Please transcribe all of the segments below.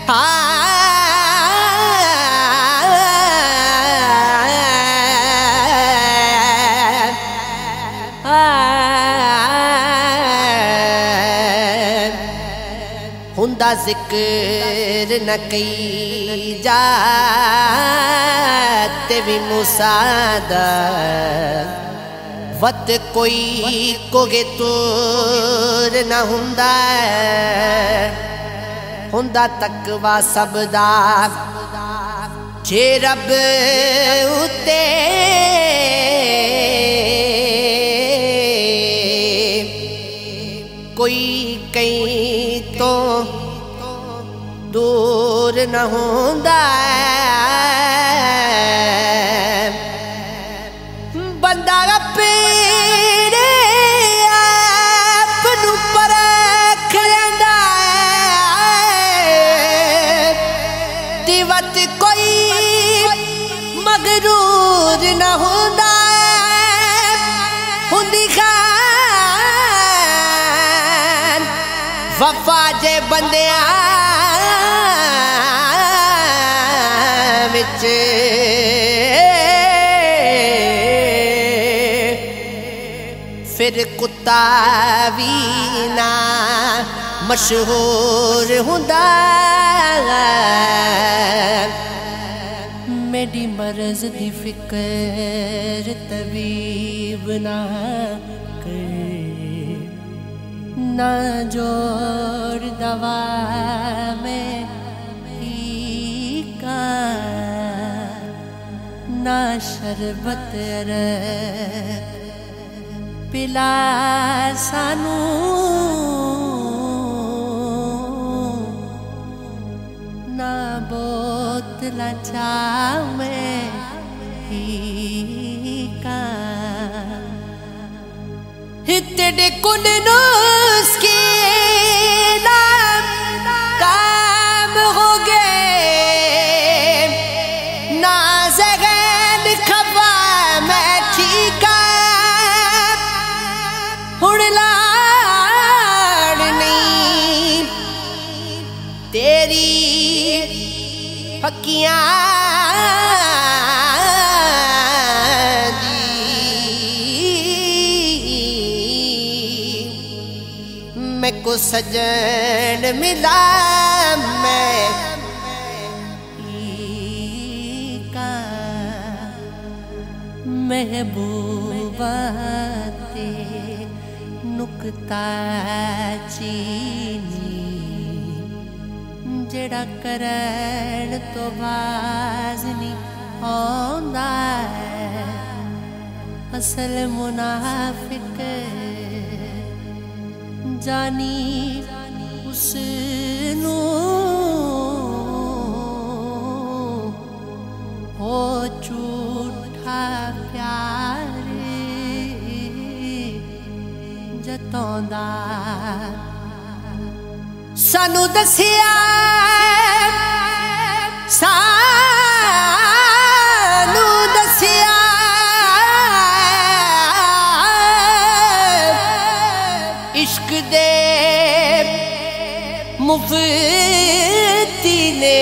हुंदा जिक्र न कई जाते भी मुसादा वत कोई कोगे तूर न हुंदा तकवा सबदा जे रब उते कोई कहीं तो दूर न हुंदा बंदा अपने आप नू परख लैंदा दिवत कोई मगरूर न हुंदा हुंदी खान वफा जे बंदियां विच फिर कुत्ता भी ना मशहूर हुंदा मेरी मर्ज दी फिक्र तबीब ना कर ना जोड़ दवा में का ना शरबत पिला सानू ना बोतला चावे का हितड़े कुन नुस्खे काम हो गए ना जगन खबा मैं ठीक हुण लाड़ नहीं तेरी फकियां मैं को सजन मिला मैं का महबूबा ते नुकता चीनी जड़ा करन तो बाज नहीं आंदा असल मुनाफिक जानी उसनू हो झूठा प्यार जतौंदा सानू दसिया सानू दसिया इश्क दे मुफ्ती ने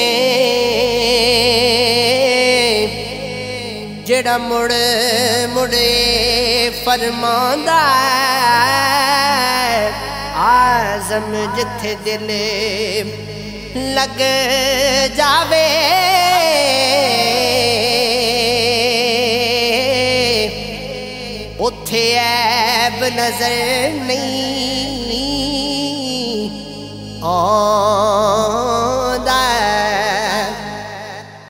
जेड़ा मुड़ मुड़े फरमांदा आज़म जिथे दिल लग जावे उथे ऐब नजर नहीं